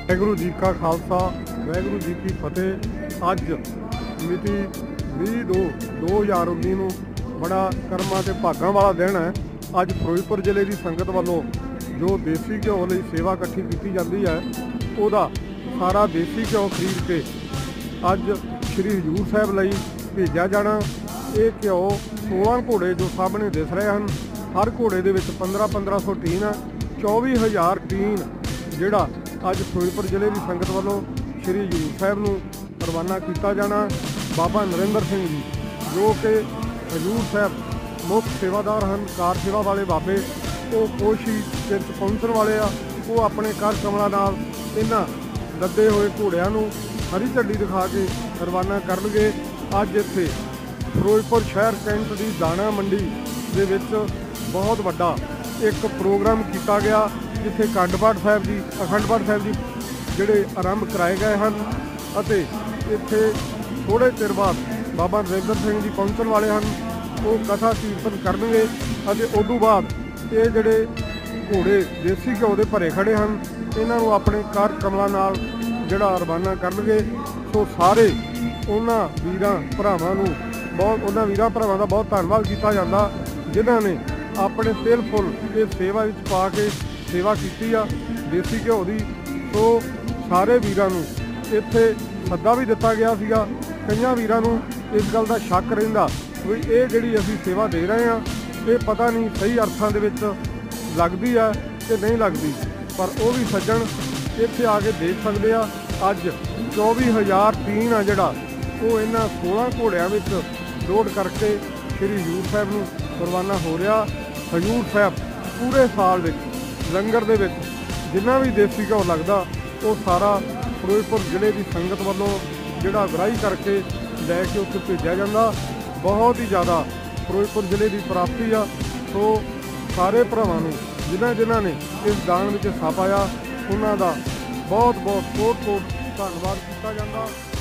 वाहिगुरू जी का खालसा वाहिगुरू जी की फतेह। अज मिति 20/2/2019 ਨੂੰ बड़ा ਕਰਮਾਂ ਤੇ ਭਾਗਾਂ वाला दिन है। अज ਫਿਰੋਜ਼ਪੁਰ ਜ਼ਿਲ੍ਹੇ ਦੀ ਸੰगत ਵੱਲੋਂ जो देसी घ्यो ਲਈ सेवा इकट्ठी की जाती है ਉਹਦਾ सारा देसी घ्यो खरीद के अज श्री हजूर साहब ਲਈ भेजा जाना। ये घ्यो 16 घोड़े जो सामने दिस रहे हैं, हर घोड़े के 1500 टीन है। 24,000 टीन जोड़ा अज फिरोਜ਼ਪੁਰ ਜ਼ਿਲ੍ਹੇ की संगत वालों श्री हजूर साहब ਨੂੰ रवाना किया जाना। बाबा नरेंद्र सिंह जी जो कि हजूर साहब मुख्य सेवादार हैं, कार सेवा वाले बाबे, वो कोशी तीर्थ पहुँचने वाले आ, वो अपने कर कमलों नाल इन्हां लदे हुए घोड़ियां नूं हरी झंडी दिखा के रवाना करनगे। अज इत्थे फिरोਜ਼ਪੁਰ शहर कैंट की दाणा मंडी दे विच बहुत वड्डा एक प्रोग्राम किया गया, जिथे अखंड पाठ साहिब जी जिहड़े आरंभ कराए गए हैं। अते इत्थे थोड़े चिर बाद बाबा नरेंद्र सिंह जी पहुँचने वाले हैं, वो कथा कीर्तन करनगे। अते उदों बाद ये जिहड़े घोड़े देसी घ्यो दे भरे खड़े हैं, इन्हां नूं अपने कर कमलों नाल जिहड़ा रवाना करनगे। सो सारे उन्हां वीरां भरावां नूं उन्हां वीरां भरावां दा बहुत धन्नवाद किया जाता, जिन्हां ने अपने तिल फुल इस सेवा विच पा के सेवा की आ देसी घ्यो दी। सो सारे वीरां नूं इत्थे सद्दा भी दिता गया सीगा। कईयां वीरां नूं इस गल का शक रहिंदा भी ये जिहड़ी असीं सेवा दे रहे हैं, ये पता नहीं सही अर्थां दे विच लगदी है कि नहीं लगदी, पर वो भी सज्जन इत्थे आके देख सकते आ। अज 24,000 टीन आ जिहड़ा वो इन्हां 16 घोड़ियां विच लोड करके श्री हजूर साहब नूं रवाना हो रहा। हजूर साहब पूरे साल विच लंगर दे विच जिन्ना भी देसी घ्यो लगदा वो सारा फिरोਜ਼ਪੁਰ ਜ਼ਿਲ੍ਹੇ की संगत वालों जिहड़ा अगराही करके लैके उत्थे भेजा जाता। बहुत ही ज़्यादा फिरोਜ਼ਪੁਰ ਜ਼ਿਲ੍ਹੇ की प्राप्ति आ। सो सारे भरावां नूं जिन्हां ने इस दान में हिस्सा पाया, उन्हां दा बहुत बहुत कोट कोट धन्नवाद किया जाता।